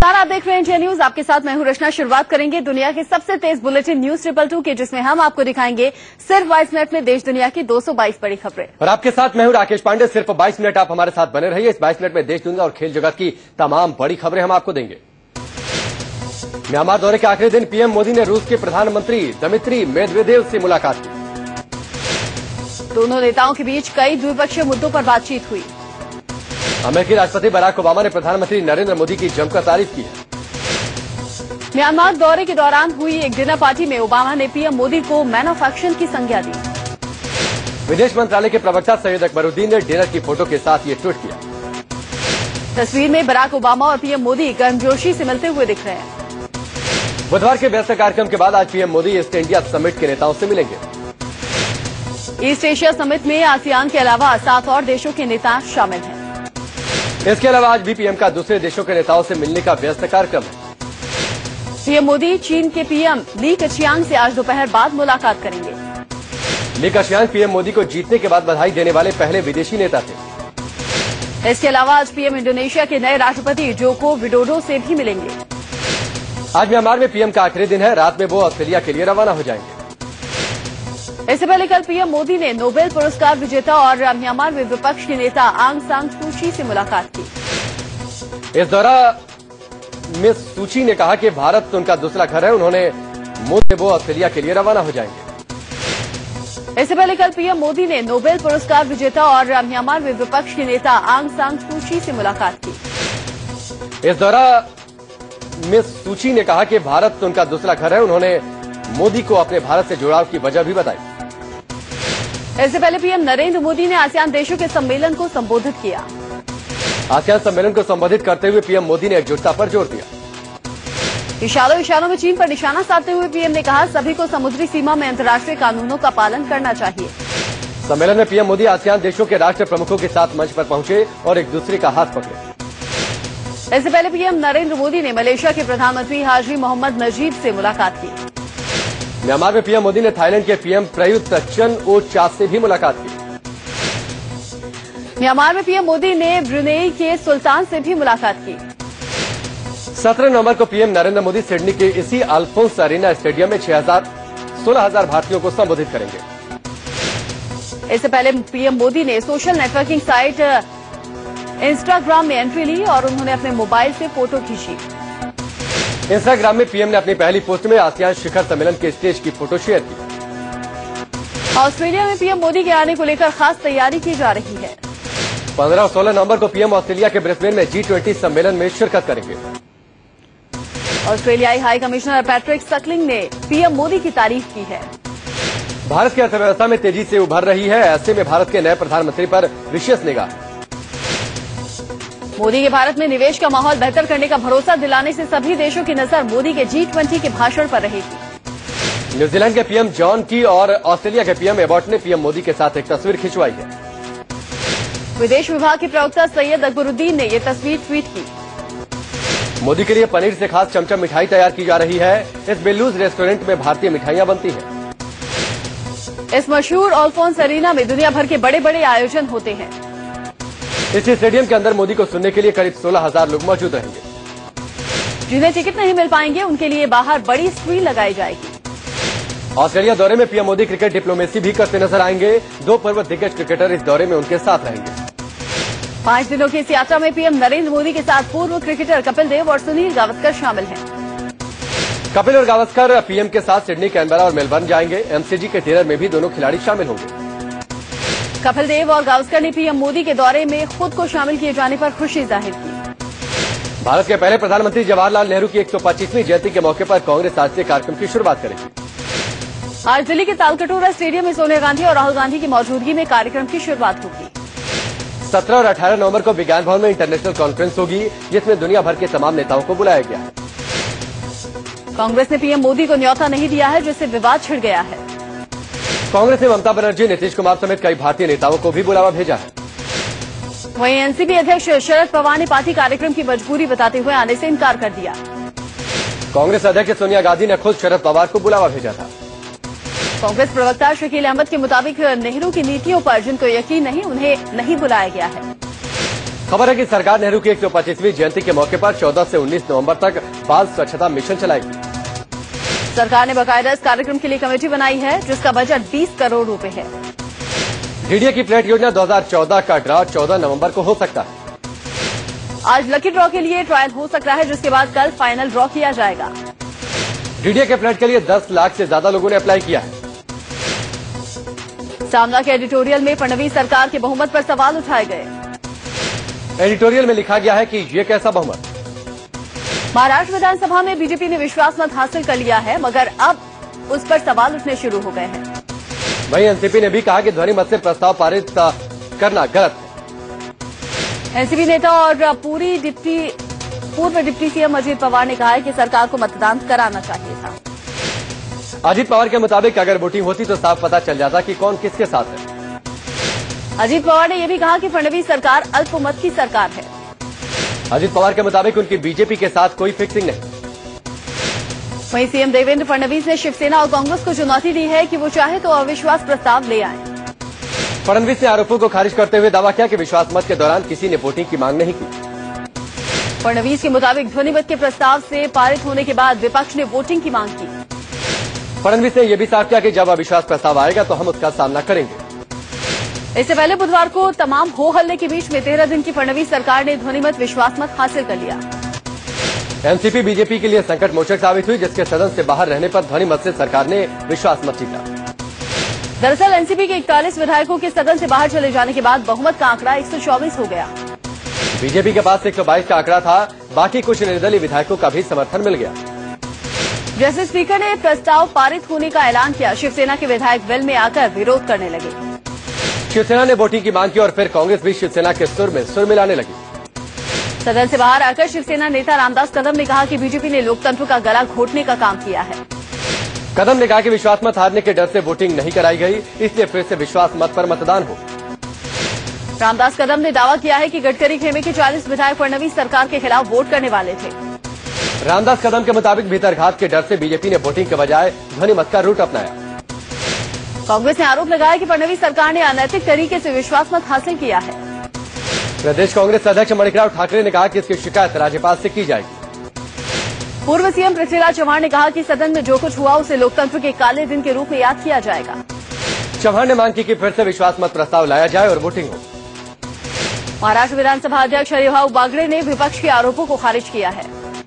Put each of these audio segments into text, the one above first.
आप देख रहे हैं इंडिया न्यूज। आपके साथ मैं हूं रचना। शुरुआत करेंगे दुनिया के सबसे तेज बुलेटिन न्यूज 222 के, जिसमें हम आपको दिखाएंगे सिर्फ 22 मिनट में देश दुनिया की 222 बड़ी खबरें। और आपके साथ मैं हूं राकेश पांडे। सिर्फ 22 मिनट आप हमारे साथ बने रहिए। इस 22 मिनट में देश दुनिया और खेल जगत की तमाम बड़ी खबरें हम आपको देंगे। म्यांमार दौरे के आखिरी दिन पीएम मोदी ने रूस के प्रधानमंत्री दिमित्री मेदवेदेव से मुलाकात की। दोनों नेताओं के बीच कई द्विपक्षीय मुद्दों पर बातचीत हुई। अमेरिकी राष्ट्रपति बराक ओबामा ने प्रधानमंत्री नरेंद्र मोदी की जमकर तारीफ की है। म्यांमार दौरे के दौरान हुई एक डिनर पार्टी में ओबामा ने पीएम मोदी को मैन ऑफ एक्शन की संज्ञा दी। विदेश मंत्रालय के प्रवक्ता सैयद अकबरुद्दीन ने डिनर की फोटो के साथ ये ट्वीट किया। तस्वीर में बराक ओबामा और पीएम मोदी गर्मजोशी से मिलते हुए दिख रहे हैं। बुधवार के व्यस्त कार्यक्रम के बाद आज PM Modi east India summit के नेताओं से मिलेंगे। ईस्ट एशिया समिट में आसियान के अलावा 7 और देशों के नेता शामिल हैं। इसके अलावा आज भी पीएम का दूसरे देशों के नेताओं से मिलने का व्यस्त कार्यक्रम है। पीएम मोदी चीन के पीएम ली कचियांग से आज दोपहर बाद मुलाकात करेंगे। ली कचियांग पीएम मोदी को जीतने के बाद बधाई देने वाले पहले विदेशी नेता थे। इसके अलावा आज पीएम इंडोनेशिया के नए राष्ट्रपति जोको विडोडो से भी मिलेंगे। आज म्यांमार में पीएम का आखिरी दिन है। रात में वो ऑस्ट्रेलिया के लिए रवाना हो जाएंगे। इससे पहले कल पीएम मोदी ने नोबेल पुरस्कार विजेता और म्यांमार में विपक्ष के नेता आंग सान सू की से मुलाकात की। इस दौरान मिस सूची ने कहा कि भारत उनका दूसरा घर है। उन्होंने मोदी वो ऑस्ट्रेलिया के लिए रवाना हो जाएंगे। इससे पहले कल पीएम मोदी ने नोबेल पुरस्कार विजेता और म्यांमार में विपक्ष के नेता आंग सान सू की से मुलाकात की। इस दौरान मिस सूची ने कहा कि भारत उनका दूसरा घर है। उन्होंने मोदी को अपने भारत से जुड़ाव की वजह भी बताई। इससे पहले पीएम नरेंद्र मोदी ने आसियान देशों के सम्मेलन को संबोधित किया। आसियान सम्मेलन को संबोधित करते हुए पीएम मोदी ने एकजुटता पर जोर दिया। इशारों में चीन पर निशाना साधते हुए पीएम ने कहा, सभी को समुद्री सीमा में अंतर्राष्ट्रीय कानूनों का पालन करना चाहिए। सम्मेलन में पीएम मोदी आसियान देशों के राष्ट्र प्रमुखों के साथ मंच पर पहुंचे और एक दूसरे का हाथ पकड़े। इससे पहले पीएम नरेंद्र मोदी ने मलेशिया के प्रधानमंत्री हाजी मोहम्मद नजीब से मुलाकात की। म्यांमार में पीएम मोदी ने थाईलैंड के पीएम प्रयुत चन ओ चा से भी मुलाकात की। म्यांमार में पीएम मोदी ने ब्रुनेई के सुल्तान से भी मुलाकात की। 17 नवंबर को पीएम नरेंद्र मोदी सिडनी के इसी अल्फोंस अरीना स्टेडियम में 16,000 भारतीयों को संबोधित करेंगे। इससे पहले पीएम मोदी ने सोशल नेटवर्किंग साइट इंस्टाग्राम में एंट्री ली और उन्होंने अपने मोबाइल से फोटो खींची। इंस्टाग्राम में पीएम ने अपनी पहली पोस्ट में आसियान शिखर सम्मेलन के स्टेज की फोटो शेयर की। ऑस्ट्रेलिया में पीएम मोदी के आने को लेकर खास तैयारी की जा रही है। 15 और 16 नवंबर को पीएम ऑस्ट्रेलिया के ब्रिस्बेन में G20 सम्मेलन में शिरकत करेंगे। ऑस्ट्रेलियाई हाई कमिश्नर पैट्रिक सकलिंग ने पीएम मोदी की तारीफ की है। भारत की अर्थव्यवस्था में तेजी से उभर रही है। ऐसे में भारत के नए प्रधानमंत्री पर विशेष निगाह। मोदी के भारत में निवेश का माहौल बेहतर करने का भरोसा दिलाने से सभी देशों की नजर मोदी के G20 के भाषण पर रहेगी। न्यूजीलैंड के पीएम जॉन की और ऑस्ट्रेलिया के पीएम एबॉट ने पीएम मोदी के साथ एक तस्वीर खिंचवाई है। विदेश विभाग के प्रवक्ता सैयद अकबरुद्दीन ने ये तस्वीर ट्वीट की। मोदी के लिए पनीर से खास चमचम मिठाई तैयार की जा रही है। इस बेलूज रेस्टोरेंट में भारतीय मिठाइयां बनती हैं। इस मशहूर अल्फोंस अरीना में दुनिया भर के बड़े बड़े आयोजन होते हैं। इस स्टेडियम के अंदर मोदी को सुनने के लिए करीब 16,000 लोग मौजूद रहेंगे। जिन्हें टिकट नहीं मिल पाएंगे उनके लिए बाहर बड़ी स्क्रीन लगाई जाएगी। ऑस्ट्रेलिया दौरे में पीएम मोदी क्रिकेट डिप्लोमेसी भी करते नजर आएंगे। 2 पूर्व दिग्गज क्रिकेटर इस दौरे में उनके साथ रहेंगे। 5 दिनों की इस यात्रा में पीएम नरेंद्र मोदी के साथ पूर्व क्रिकेटर कपिल देव और सुनील गावस्कर शामिल हैं। कपिल और गावस्कर पीएम के साथ सिडनी, कैनबरा और मेलबर्न जाएंगे। एमसीजी के डिनर में भी दोनों खिलाड़ी शामिल होंगे। कपिल देव और गावस्कर ने पीएम मोदी के दौरे में खुद को शामिल किए जाने पर खुशी जाहिर की। भारत के पहले प्रधानमंत्री जवाहरलाल नेहरू की 125वीं जयंती के मौके पर कांग्रेस आज से कार्यक्रम की शुरुआत करेगी। आज दिल्ली के तालकटोरा स्टेडियम में सोनिया गांधी और राहुल गांधी की मौजूदगी में कार्यक्रम की शुरुआत होगी। 17 और 18 नवंबर को विज्ञान भवन में इंटरनेशनल कॉन्फ्रेंस होगी, जिसमें दुनिया भर के तमाम नेताओं को बुलाया गया है। कांग्रेस ने पीएम मोदी को न्यौता नहीं दिया है, जिससे विवाद छिड़ गया है। कांग्रेस ने ममता बनर्जी, नीतीश कुमार समेत कई भारतीय नेताओं को भी बुलावा भेजा है। वहीं एनसीपी अध्यक्ष शरद पवार ने पार्टी कार्यक्रम की मजबूरी बताते हुए आने से इनकार कर दिया। कांग्रेस अध्यक्ष सोनिया गांधी ने खुद शरद पवार को बुलावा भेजा था। कांग्रेस प्रवक्ता शकील अहमद के मुताबिक नेहरू की नीतियों पर जिनको यकीन नहीं, उन्हें नहीं बुलाया गया है। खबर है कि सरकार नेहरू की 125वीं जयंती के मौके पर 14 से 19 नवंबर तक बाल स्वच्छता मिशन चलाएगी। सरकार ने बाकायदा इस कार्यक्रम के लिए कमेटी बनाई है, जिसका बजट 20 करोड़ रुपए है। डीडीए की फ्लैट योजना 2014 का ड्रा 14 नवंबर को हो सकता है। आज लकी ड्रॉ के लिए ट्रायल हो सकता है, जिसके बाद कल फाइनल ड्रॉ किया जाएगा। डीडीए के फ्लैट के लिए 10 लाख से ज्यादा लोगों ने अप्लाई किया है। सामना के एडिटोरियल में फडणवीस सरकार के बहुमत पर सवाल उठाए गए। एडिटोरियल में लिखा गया है कि ये कैसा बहुमत। महाराष्ट्र विधानसभा में बीजेपी ने विश्वास मत हासिल कर लिया है, मगर अब उस पर सवाल उठने शुरू हो गए हैं। वहीं एनसीपी ने भी कहा कि ध्वनि मत से प्रस्ताव पारित करना गलत है। एनसीपी नेता और पूर्व डिप्टी सीएम अजीत पवार ने कहा है कि सरकार को मतदान कराना चाहिए था। अजीत पवार के मुताबिक अगर वोटिंग होती तो साफ पता चल जाता कि कौन किसके साथ है। अजीत पवार ने यह भी कहा कि फडणवीस सरकार अल्पमत की सरकार है। अजीत पवार के मुताबिक उनकी बीजेपी के साथ कोई फिक्सिंग नहीं। वहीं सीएम देवेंद्र फडणवीस ने शिवसेना और कांग्रेस को चुनौती दी है कि वो चाहे तो अविश्वास प्रस्ताव ले आए। फडणवीस ने आरोपों को खारिज करते हुए दावा किया कि विश्वास मत के दौरान किसी ने वोटिंग की मांग नहीं की। फडणवीस के मुताबिक ध्वनि मत के प्रस्ताव से पारित होने के बाद विपक्ष ने वोटिंग की मांग की। फडणवीस ने यह भी साफ किया कि जब अविश्वास प्रस्ताव आएगा तो हम उसका सामना करेंगे। इससे पहले बुधवार को तमाम हो हल्ले के बीच में 13 दिन की फडणवीस सरकार ने ध्वनिमत विश्वास मत हासिल कर लिया। एनसीपी बीजेपी के लिए संकट मोचक साबित हुई, जिसके सदन से बाहर रहने पर ध्वनि मत से सरकार ने विश्वास मत जीता। दरअसल एनसीपी के 41 विधायकों के सदन से बाहर चले जाने के बाद बहुमत का आंकड़ा 124 हो गया। बीजेपी के पास 122 का आंकड़ा था, बाकी कुछ निर्दलीय विधायकों का भी समर्थन मिल गया। जैसे स्पीकर ने प्रस्ताव पारित होने का ऐलान किया, शिवसेना के विधायक वेल में आकर विरोध करने लगे। शिवसेना ने वोटिंग की मांग की और फिर कांग्रेस भी शिवसेना के सुर में सुर मिलाने लगी। सदन से बाहर आकर शिवसेना नेता रामदास कदम ने कहा कि बीजेपी ने लोकतंत्र का गला घोटने का काम किया है। कदम ने कहा कि विश्वास मत हारने के डर से वोटिंग नहीं कराई गई, इसलिए फिर से विश्वास मत पर मतदान हो। रामदास कदम ने दावा किया है कि गडकरी खेमे के 40 विधायक फडणवीस सरकार के खिलाफ वोट करने वाले थे। रामदास कदम के मुताबिक भीतरघात के डर से बीजेपी ने वोटिंग के बजाय ध्वनि मत का रूट अपनाया। कांग्रेस ने आरोप लगाया कि फडणवीस सरकार ने अनैतिक तरीके से विश्वास मत हासिल किया है। प्रदेश कांग्रेस अध्यक्ष मणिकराव ठाकरे ने कहा कि इसकी शिकायत राज्यपाल से की जाएगी। पूर्व सीएम पृथ्वीराज चव्हाण ने कहा कि सदन में जो कुछ हुआ उसे लोकतंत्र के काले दिन के रूप में याद किया जाएगा। चव्हाण ने मांग की कि फिर से विश्वास मत प्रस्ताव लाया जाए और वोटिंग हो। महाराष्ट्र विधानसभा अध्यक्ष हरिभाऊ बागड़े ने विपक्ष के आरोपों को खारिज किया है।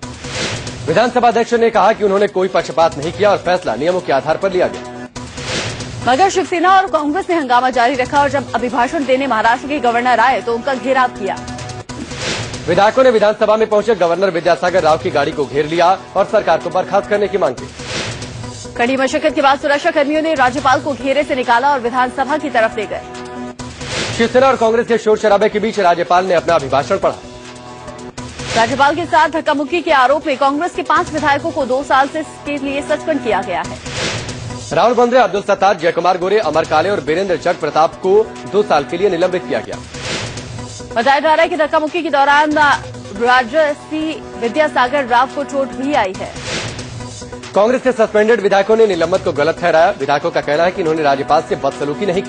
विधानसभा अध्यक्ष ने कहा कि उन्होंने कोई पक्षपात नहीं किया और फैसला नियमों के आधार पर लिया गया। मगर शिवसेना और कांग्रेस ने हंगामा जारी रखा और जब अभिभाषण देने महाराष्ट्र के गवर्नर आए तो उनका घेराव किया। विधायकों ने विधानसभा में पहुंचे गवर्नर विद्यासागर राव की गाड़ी को घेर लिया और सरकार को बर्खास्त करने की मांग की। कड़ी मशक्कत के बाद सुरक्षा कर्मियों ने राज्यपाल को घेरे से निकाला और विधानसभा की तरफ ले गए। शिवसेना और कांग्रेस के शोर शराबे के बीच राज्यपाल ने अपना अभिभाषण पढ़ा। राज्यपाल के साथ धक्का-मुक्की के आरोप में कांग्रेस के 5 विधायकों को 2 साल के लिए सस्पेंड किया गया है। राहुल बंद्रे, अब्दुल सत्तार, जयकुमार गोरे, अमर काले और बीरेंद्र जग प्रताप को 2 साल के लिए निलंबित किया गया। बताया जा रहा है कि धक्का-मुक्की के दौरान राजसी विद्यासागर राव को चोट भी आई है। कांग्रेस के सस्पेंडेड विधायकों ने निलंबन को गलत ठहराया। विधायकों का कहना है कि इन्होंने राज्यपाल से बदसलूकी नहीं की।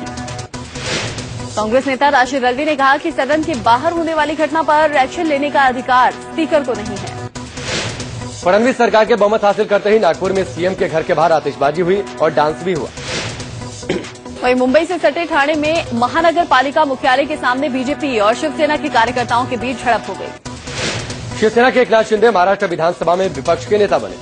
कांग्रेस नेता राशिद रल्वी ने कहा कि सदन के बाहर होने वाली घटना पर एक्शन लेने का अधिकार स्पीकर को नहीं है। फडणवीस सरकार के बहुमत हासिल करते ही नागपुर में सीएम के घर के बाहर आतिशबाजी हुई और डांस भी हुआ। वहीं मुंबई से सटे ठाणे में महानगर पालिका मुख्यालय के सामने बीजेपी और शिवसेना के कार्यकर्ताओं के बीच झड़प हो गई। शिवसेना के एकनाथ शिंदे महाराष्ट्र विधानसभा में विपक्ष के नेता बने।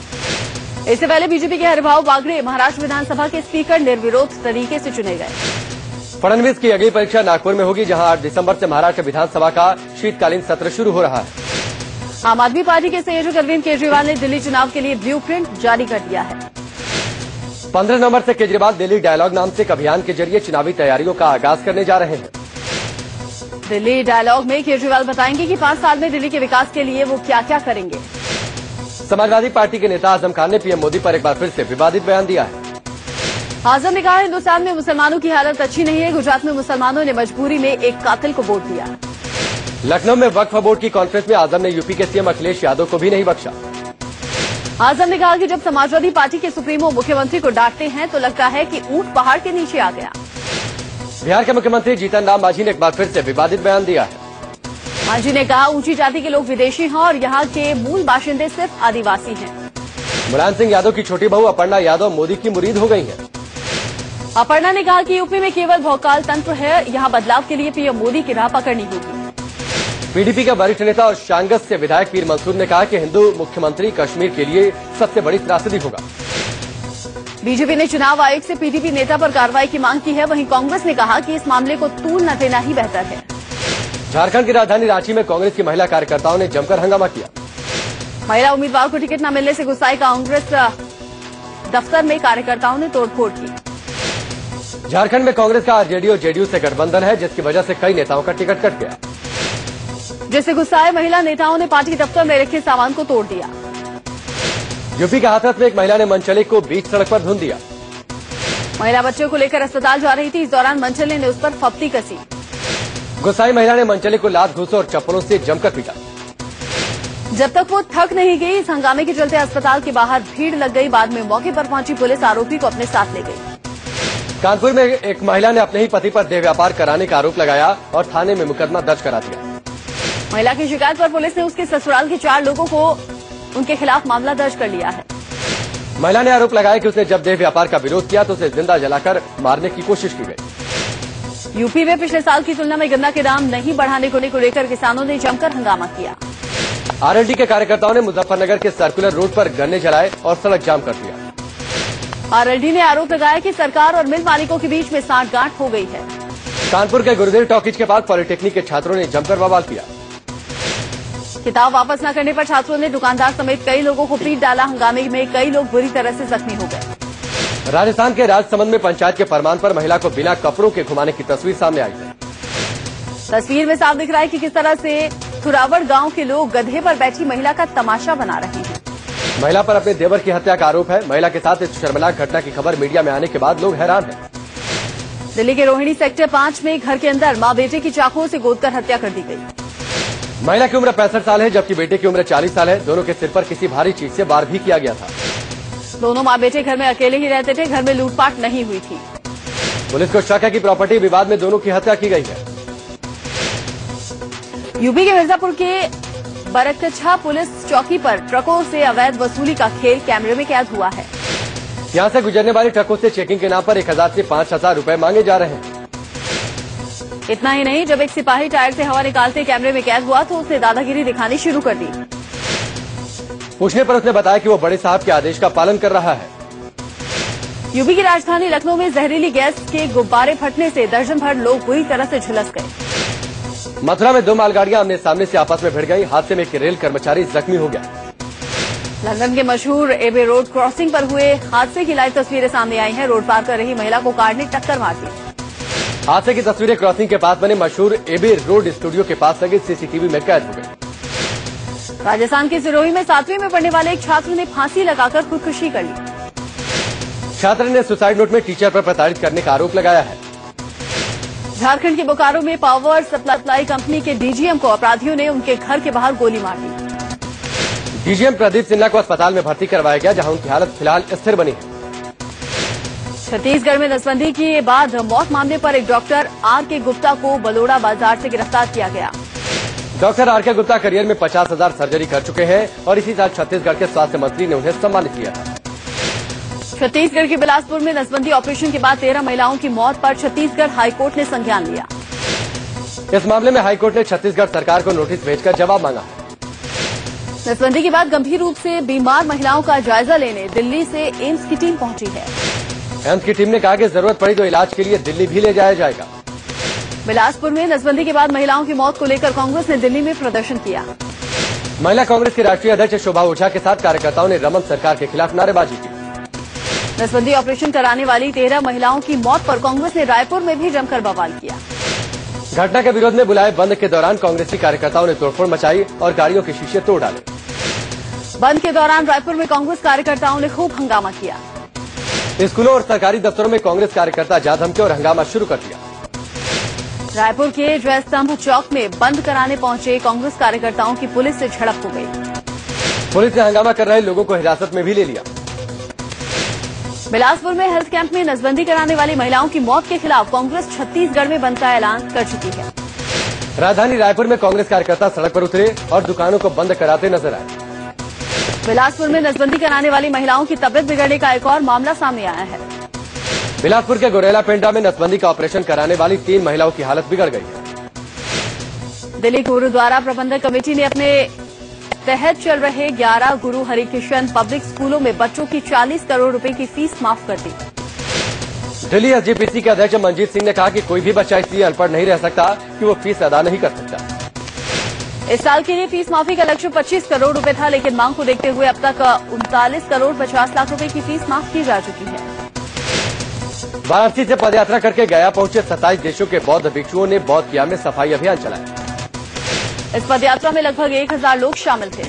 इससे पहले बीजेपी के हरिभाऊ बागड़े महाराष्ट्र विधानसभा के स्पीकर निर्विरोध तरीके से चुने गए। फडणवीस की अगली परीक्षा नागपुर में होगी, जहां 8 दिसंबर से महाराष्ट्र विधानसभा का शीतकालीन सत्र शुरू हो रहा है। आम आदमी पार्टी के संयोजक अरविंद केजरीवाल ने दिल्ली चुनाव के लिए ब्लूप्रिंट जारी कर दिया है। 15 नवंबर से केजरीवाल दिल्ली डायलॉग नाम से एक अभियान के जरिए चुनावी तैयारियों का आगाज करने जा रहे हैं। दिल्ली डायलॉग में केजरीवाल बताएंगे कि 5 साल में दिल्ली के विकास के लिए वो क्या क्या करेंगे। समाजवादी पार्टी के नेता आजम खान ने पीएम मोदी पर एक बार फिर से विवादित बयान दिया है। आजम ने कहा हिंदुस्तान में मुसलमानों की हालत अच्छी नहीं है। गुजरात में मुसलमानों ने मजबूरी में एक कातिल को वोट दिया। लखनऊ में वक्फ बोर्ड की कॉन्फ्रेंस में आजम ने यूपी के सीएम अखिलेश यादव को भी नहीं बख्शा। आजम ने कहा कि जब समाजवादी पार्टी के सुप्रीमो मुख्यमंत्री को डांटते हैं तो लगता है कि ऊंट पहाड़ के नीचे आ गया। बिहार के मुख्यमंत्री जीतन राम मांझी ने एक बार फिर से विवादित बयान दिया है। मांझी ने कहा, ऊंची जाति के लोग विदेशी हैं और यहाँ के मूल बाशिंदे सिर्फ आदिवासी हैं। मुलायम सिंह यादव की छोटी बहू अपर्णा यादव मोदी की मुरीद हो गई हैं। अपर्णा ने कहा कि यूपी में केवल भौकाल तंत्र है, यहाँ बदलाव के लिए पीएम मोदी की राह पकड़नी होगी। पीडीपी के वरिष्ठ नेता और शांगस से विधायक पीर मंसूर ने कहा कि हिंदू मुख्यमंत्री कश्मीर के लिए सबसे बड़ी त्रासदी होगा। बीजेपी ने चुनाव आयोग से पीडीपी नेता पर कार्रवाई की मांग की है। वहीं कांग्रेस ने कहा कि इस मामले को तूल न देना ही बेहतर है। झारखंड की राजधानी रांची में कांग्रेस की महिला कार्यकर्ताओं ने जमकर हंगामा किया। महिला उम्मीदवार को टिकट न मिलने से गुस्साई कांग्रेस दफ्तर में कार्यकर्ताओं ने तोड़फोड़ की। झारखंड में कांग्रेस का आरजेडी और जेडीयू से गठबंधन है, जिसकी वजह से कई नेताओं का टिकट कट गया, जिससे गुस्साए महिला नेताओं ने पार्टी दफ्तर में रखे सामान को तोड़ दिया। यूपी के हाथरस में एक महिला ने मनचले को बीच सड़क पर धुन दिया। महिला बच्चों को लेकर अस्पताल जा रही थी, इस दौरान मनचले ने उस पर फप्ती कसी। गुस्साई महिला ने मनचले को लात घूंसों और चप्पलों से जमकर पीटा। जब तक वो थक नहीं गई, इस हंगामे के चलते अस्पताल के बाहर भीड़ लग गई। बाद में मौके पर पहुंची पुलिस आरोपी को अपने साथ ले गई। कानपुर में एक महिला ने अपने ही पति पर देह व्यापार कराने का आरोप लगाया और थाने में मुकदमा दर्ज करा दिया। महिला की शिकायत पर पुलिस ने उसके ससुराल के 4 लोगों को उनके खिलाफ मामला दर्ज कर लिया है। महिला ने आरोप लगाया कि उसने जब देह व्यापार का विरोध किया तो उसे जिंदा जलाकर मारने की कोशिश की गई। यूपी में पिछले साल की तुलना में गन्ना के दाम नहीं बढ़ाने को लेकर किसानों ने जमकर हंगामा किया। आरएलडी के कार्यकर्ताओं ने मुजफ्फरनगर के सर्कुलर रोड पर गन्ने जलाए और सड़क जाम कर दिया। आरएलडी ने आरोप लगाया कि सरकार और मिल मालिकों के बीच में सांठगांठ हो गई है। कानपुर के गुरुदेव टॉकीज के पास पॉलिटेक्निक के छात्रों ने जमकर बवाल किया। किताब वापस न करने पर छात्रों ने दुकानदार समेत कई लोगों को पीट डाला। हंगामे में कई लोग बुरी तरह से जख्मी हो गए। राजस्थान के राजसमंद में पंचायत के फरमान पर महिला को बिना कपड़ों के घुमाने की तस्वीर सामने आई है। तस्वीर में साफ दिख रहा है कि किस तरह से थुरावड़ गांव के लोग गधे पर बैठी महिला का तमाशा बना रहे हैं। महिला पर अपने देवर की हत्या का आरोप है। महिला के साथ इस शर्मनाक घटना की खबर मीडिया में आने के बाद लोग हैरान हैं। दिल्ली के रोहिणी सेक्टर 5 में घर के अंदर मां बेटे की चाकुओं से गोदकर हत्या कर दी गई। महिला की उम्र 65 साल है, जबकि बेटे की उम्र 40 साल है। दोनों के सिर पर किसी भारी चीज से वार भी किया गया था। दोनों मां बेटे घर में अकेले ही रहते थे। घर में लूटपाट नहीं हुई थी। पुलिस को शक है कि प्रॉपर्टी विवाद में दोनों की हत्या की गई है। यूपी के मिर्जापुर के बरकच्छा पुलिस चौकी पर ट्रकों से अवैध वसूली का खेल कैमरे में कैद हुआ है। यहां से गुजरने वाली ट्रकों से चेकिंग के नाम पर 1000 से 5000 रुपए मांगे जा रहे हैं। इतना ही नहीं, जब एक सिपाही टायर से हवा निकालते कैमरे में कैद हुआ तो उसने दादागिरी दिखानी शुरू कर दी। पूछने पर उसने बताया कि वो बड़े साहब के आदेश का पालन कर रहा है। यूपी की राजधानी लखनऊ में जहरीली गैस के गुब्बारे फटने से दर्जन भर लोग बुरी तरह से झुलस गए। मथुरा में 2 मालगाड़ियां आमने सामने से आपस में भिड़ गई। हादसे में एक रेल कर्मचारी जख्मी हो गया। लंदन के मशहूर एबे रोड क्रॉसिंग पर हुए हादसे की लाइव तस्वीरें सामने आई हैं। रोड पार कर रही महिला को कार ने टक्कर मार दी। हादसे की तस्वीरें क्रॉसिंग के पास बने मशहूर एबे रोड स्टूडियो के पास लगे सीसीटीवी में कैद हो गई। राजस्थान के सिरोही में 7वीं में पढ़ने वाले एक छात्र ने फांसी लगाकर खुदकुशी कर ली। छात्र ने सुसाइड नोट में टीचर पर प्रताड़ित करने का आरोप लगाया है। झारखंड के बोकारो में पावर सप्लाई कंपनी के डीजीएम को अपराधियों ने उनके घर के बाहर गोली मार दी। डीजीएम प्रदीप सिन्हा को अस्पताल में भर्ती करवाया गया, जहां उनकी हालत फिलहाल स्थिर बनी है। छत्तीसगढ़ में नसबंदी के बाद मौत मामले पर एक डॉक्टर आर के गुप्ता को बलोड़ा बाजार से गिरफ्तार किया गया। डॉक्टर आर के गुप्ता करियर में 50,000 सर्जरी कर चुके हैं और इसी साल छत्तीसगढ़ के स्वास्थ्य मंत्री ने उन्हें सम्मानित किया था। छत्तीसगढ़ के बिलासपुर में नसबंदी ऑपरेशन के बाद 13 महिलाओं की मौत पर छत्तीसगढ़ हाईकोर्ट ने संज्ञान लिया। इस मामले में हाईकोर्ट ने छत्तीसगढ़ सरकार को नोटिस भेजकर जवाब मांगा है। नसबंदी के बाद गंभीर रूप से बीमार महिलाओं का जायजा लेने दिल्ली से एम्स की टीम पहुंची है। एम्स की टीम ने कहा कि जरूरत पड़ी तो इलाज के लिए दिल्ली भी ले जाया जाएगा। बिलासपुर में नसबंदी के बाद महिलाओं की मौत को लेकर कांग्रेस ने दिल्ली में प्रदर्शन किया। महिला कांग्रेस की राष्ट्रीय अध्यक्ष शोभा ओझा के साथ कार्यकर्ताओं ने रमन सरकार के खिलाफ नारेबाजी की। नसबंदी ऑपरेशन कराने वाली 13 महिलाओं की मौत पर कांग्रेस ने रायपुर में भी जमकर बवाल किया। घटना के विरोध में बुलाए बंद के दौरान कांग्रेसी कार्यकर्ताओं ने तोड़फोड़ मचाई और गाड़ियों के शीशे तोड़ डाले। बंद के दौरान रायपुर में कांग्रेस कार्यकर्ताओं ने खूब हंगामा किया। स्कूलों और सरकारी दफ्तरों में कांग्रेस कार्यकर्ता जा धमके और हंगामा शुरू कर दिया। रायपुर के जय स्तंभ चौक में बंद कराने पहुंचे कांग्रेस कार्यकर्ताओं की पुलिस से झड़प हो गई। पुलिस ने हंगामा कर रहे लोगों को हिरासत में भी ले लिया। बिलासपुर में हेल्थ कैंप में नसबंदी कराने वाली महिलाओं की मौत के खिलाफ कांग्रेस छत्तीसगढ़ में बंद का ऐलान कर चुकी है। राजधानी रायपुर में कांग्रेस कार्यकर्ता सड़क पर उतरे और दुकानों को बंद कराते नजर आए। बिलासपुर में नसबंदी कराने वाली महिलाओं की तबीयत बिगड़ने का एक और मामला सामने आया है। बिलासपुर के गोरेला पेंड्रा में नसबंदी का ऑपरेशन कराने वाली 3 महिलाओं की हालत बिगड़ गई है। दिल्ली गुरुद्वारा प्रबंधक कमेटी ने अपने तहत चल रहे 11 गुरु हरिकृष्ण पब्लिक स्कूलों में बच्चों की 40 करोड़ रुपए की फीस माफ कर दी। दिल्ली एसजीपीसी के अध्यक्ष मनजीत सिंह ने कहा कि कोई भी बच्चा इसलिए अनपढ़ नहीं रह सकता कि वो फीस अदा नहीं कर सकता। इस साल के लिए फीस माफी का लक्ष्य 25 करोड़ रुपए था, लेकिन मांग को देखते हुए अब तक 39 करोड़ 50 लाख रुपए की फीस माफ की जा चुकी है। वाराणसी से पदयात्रा करके गया पहुंचे 27 देशों के बौद्ध भिक्षुओं ने बौद्ध किया में सफाई अभियान चलाया। इस पदयात्रा में लगभग 1000 लोग शामिल थे।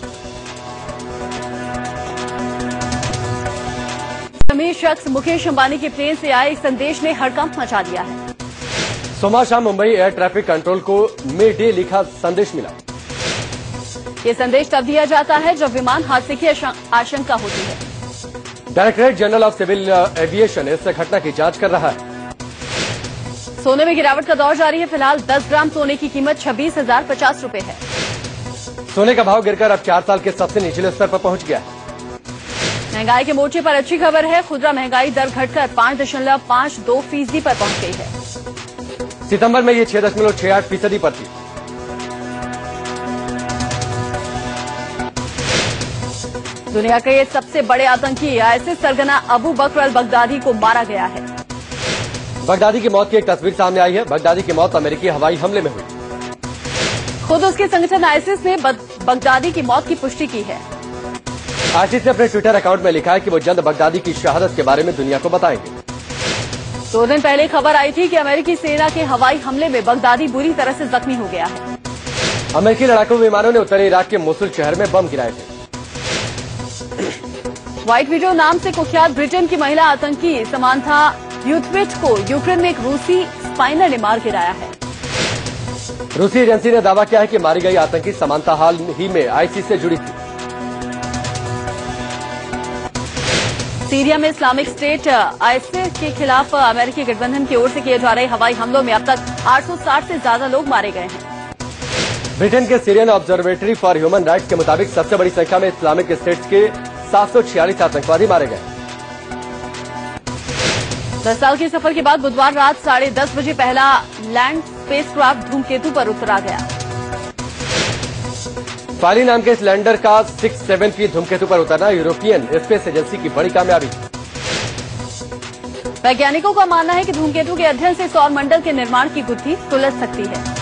अमीर शख्स मुकेश अंबानी के प्लेन से आए एक संदेश ने हड़कंप मचा दिया है। सोमवार शाम मुंबई एयर ट्रैफिक कंट्रोल को मे डे लिखा संदेश मिला। ये संदेश तब दिया जाता है जब विमान हादसे की आशंका होती है। Directorate general of civil aviation इस घटना की जांच कर रहा है। सोने में गिरावट का दौर जारी है। फिलहाल 10 ग्राम सोने की कीमत 26,050 रुपए है। सोने का भाव गिरकर अब 4 साल के सबसे निचले स्तर पर पहुंच गया है। महंगाई के मोर्चे पर अच्छी खबर है। खुदरा महंगाई दर घटकर 5.52% पर पहुंच गई है। सितंबर में ये 6.68% पर थी। दुनिया के ये सबसे बड़े आतंकी आईएसआईएस सरगना अबू बकर अल बगदादी को मारा गया है। बगदादी की मौत की एक तस्वीर सामने आई है। बगदादी की मौत अमेरिकी हवाई हमले में हुई। खुद उसके संगठन आईएसआईएस ने बगदादी की मौत की पुष्टि की है। आईसीस ने अपने ट्विटर अकाउंट में लिखा है कि वो जल्द बगदादी की शहादत के बारे में दुनिया को बताएंगे। 2 दिन पहले खबर आई थी कि अमेरिकी सेना के हवाई हमले में बगदादी बुरी तरह से जख्मी हो गया है। अमेरिकी लड़ाकू विमानों ने उत्तरी इराक के मोसुल शहर में बम गिराए थे। व्हाइट विडो नाम से कुख्यात ब्रिटेन की महिला आतंकी समांथा यूथविट को यूक्रेन में एक रूसी स्पाइनर ने मार गिराया है। रूसी एजेंसी ने दावा किया है कि मारी गई आतंकी समांथा हाल ही में आईसीस से जुड़ी थी। सीरिया में इस्लामिक स्टेट आईएसआईएस के खिलाफ अमेरिकी गठबंधन की ओर से किए जा रहे हवाई हमलों में अब तक 860 से ज्यादा लोग मारे गए हैं। ब्रिटेन के Syrian observatory for human rights के मुताबिक सबसे बड़ी संख्या में इस्लामिक स्टेट के 746 आतंकवादी मारे गए। 10 साल के सफर के बाद बुधवार रात 10:30 बजे पहला लैंड स्पेसक्राफ्ट धूमकेतु पर उतरा गया। फाली नाम के इस लैंडर का 6-7 फीट धूमकेतु पर उतरना यूरोपियन स्पेस एजेंसी की बड़ी कामयाबी। वैज्ञानिकों का मानना है कि धूमकेतु के अध्ययन से सौर मंडल के निर्माण की गुत्थी सुलझ सकती है।